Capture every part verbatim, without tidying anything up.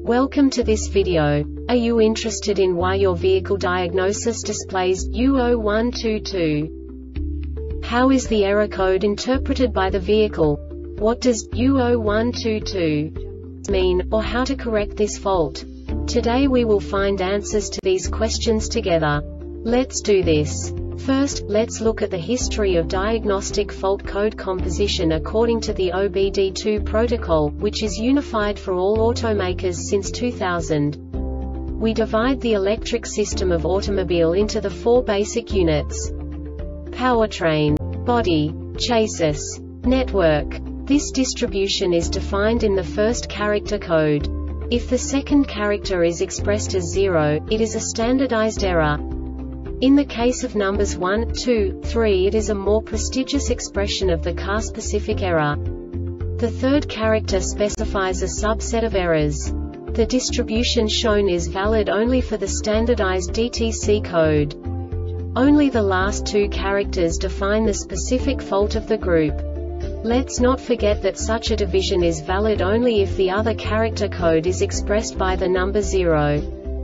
Welcome to this video. Are you interested in why your vehicle diagnosis displays U zero one two two? How is the error code interpreted by the vehicle? What does U zero one two two mean, or how to correct this fault? Today we will find answers to these questions together. Let's do this. First, let's look at the history of diagnostic fault code composition according to the O B D two protocol, which is unified for all automakers since two thousand. We divide the electric system of automobile into the four basic units: powertrain, body, chassis, network. This distribution is defined in the first character code. If the second character is expressed as zero, it is a standardized error. In the case of numbers one, two, three, it is a more prestigious expression of the car-specific error. The third character specifies a subset of errors. The distribution shown is valid only for the standardized D T C code. Only the last two characters define the specific fault of the group. Let's not forget that such a division is valid only if the other character code is expressed by the number zero.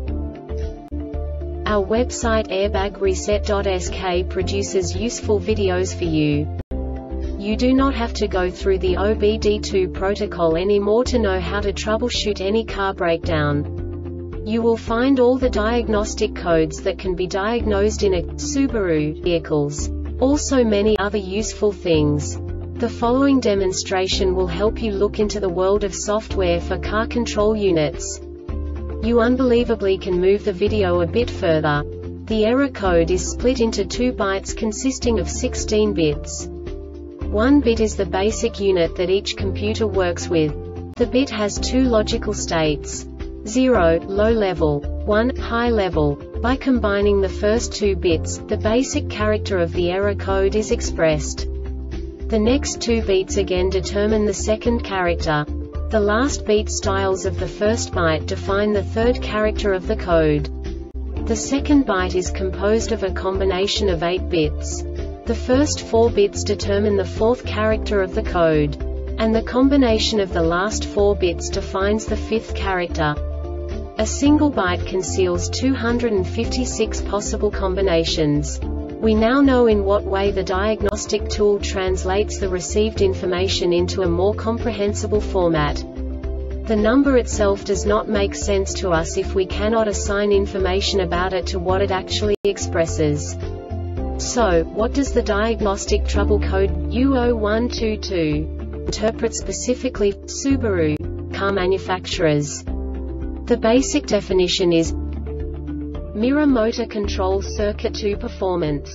Our website airbag reset dot S K produces useful videos for you. You do not have to go through the O B D two protocol anymore to know how to troubleshoot any car breakdown. You will find all the diagnostic codes that can be diagnosed in a Subaru vehicles. Also many other useful things. The following demonstration will help you look into the world of software for car control units. You unbelievably can move the video a bit further. The error code is split into two bytes consisting of sixteen bits. One bit is the basic unit that each computer works with. The bit has two logical states: zero, low level, one, high level. By combining the first two bits, the basic character of the error code is expressed. The next two bits again determine the second character. The last beat styles of the first byte define the third character of the code. The second byte is composed of a combination of eight bits. The first four bits determine the fourth character of the code. And the combination of the last four bits defines the fifth character. A single byte conceals two hundred fifty-six possible combinations. We now know in what way the diagnostic tool translates the received information into a more comprehensible format. The number itself does not make sense to us if we cannot assign information about it to what it actually expresses. So, what does the diagnostic trouble code U zero one two two interpret specifically for Subaru car manufacturers? The basic definition is mirror motor control circuit to performance.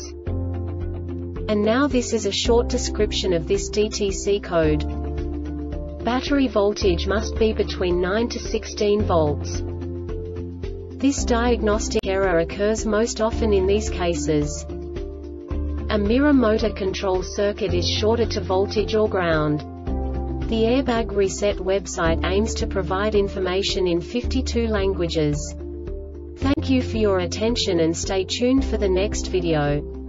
And now this is a short description of this D T C code. Battery voltage must be between nine to sixteen volts. This diagnostic error occurs most often in these cases. A mirror motor control circuit is shorted to voltage or ground. The Airbag Reset website aims to provide information in fifty-two languages. Thank you for your attention and stay tuned for the next video.